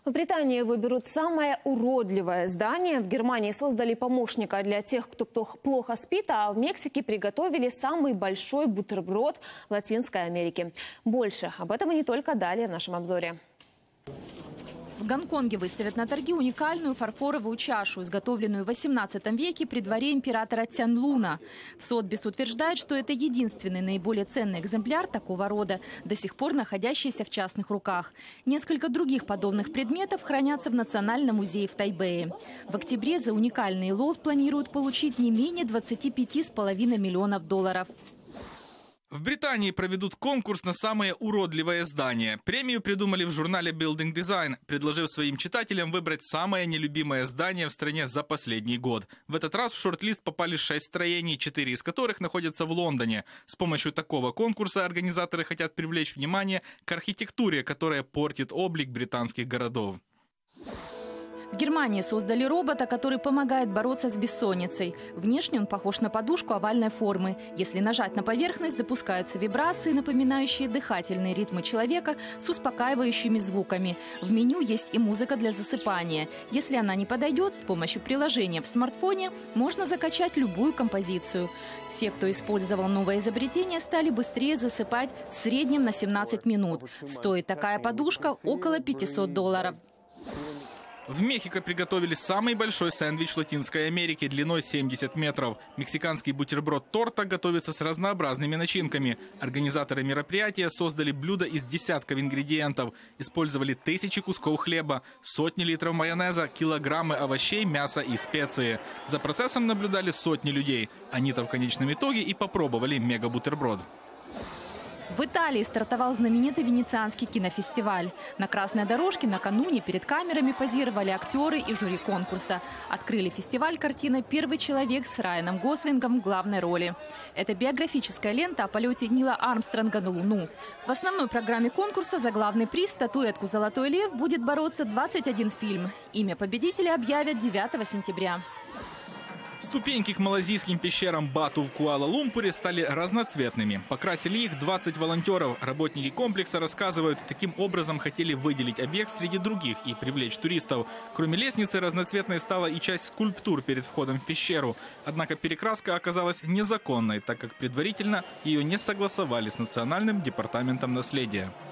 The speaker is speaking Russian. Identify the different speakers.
Speaker 1: В Британии выберут самое уродливое здание. В Германии создали помощника для тех, кто плохо спит, а в Мексике приготовили самый большой бутерброд в Латинской Америке. Больше об этом и не только далее в нашем обзоре.
Speaker 2: В Гонконге выставят на торги уникальную фарфоровую чашу, изготовленную в XVIII веке при дворе императора Цянлуна. В Сотбис утверждают, что это единственный наиболее ценный экземпляр такого рода, до сих пор находящийся в частных руках. Несколько других подобных предметов хранятся в Национальном музее в Тайбэе. В октябре за уникальный лот планируют получить не менее $25,5 миллионов.
Speaker 3: В Британии проведут конкурс на самое уродливое здание. Премию придумали в журнале Building Design, предложив своим читателям выбрать самое нелюбимое здание в стране за последний год. В этот раз в шорт-лист попали 6 строений, 4 из которых находятся в Лондоне. С помощью такого конкурса организаторы хотят привлечь внимание к архитектуре, которая портит облик британских городов.
Speaker 2: В Германии создали робота, который помогает бороться с бессонницей. Внешне он похож на подушку овальной формы. Если нажать на поверхность, запускаются вибрации, напоминающие дыхательные ритмы человека с успокаивающими звуками. В меню есть и музыка для засыпания. Если она не подойдет, с помощью приложения в смартфоне можно закачать любую композицию. Все, кто использовал новое изобретение, стали быстрее засыпать в среднем на 17 минут. Стоит такая подушка около $500.
Speaker 3: В Мехико приготовили самый большой сэндвич Латинской Америки длиной 70 метров. Мексиканский бутерброд торта готовится с разнообразными начинками. Организаторы мероприятия создали блюдо из десятков ингредиентов. Использовали тысячи кусков хлеба, сотни литров майонеза, килограммы овощей, мяса и специи. За процессом наблюдали сотни людей. Они-то в конечном итоге и попробовали мега-бутерброд.
Speaker 2: В Италии стартовал знаменитый венецианский кинофестиваль. На красной дорожке накануне перед камерами позировали актеры и жюри конкурса. Открыли фестиваль картиной «Первый человек» с Райаном Гослингом в главной роли. Это биографическая лента о полете Нила Армстронга на Луну. В основной программе конкурса за главный приз, статуэтку «Золотой лев», будет бороться 21 фильм. Имя победителя объявят 9 сентября.
Speaker 3: Ступеньки к малайзийским пещерам Бату в Куала-Лумпуре стали разноцветными. Покрасили их 20 волонтеров. Работники комплекса рассказывают, таким образом хотели выделить объект среди других и привлечь туристов. Кроме лестницы, разноцветной стала и часть скульптур перед входом в пещеру. Однако перекраска оказалась незаконной, так как предварительно ее не согласовали с Национальным департаментом наследия.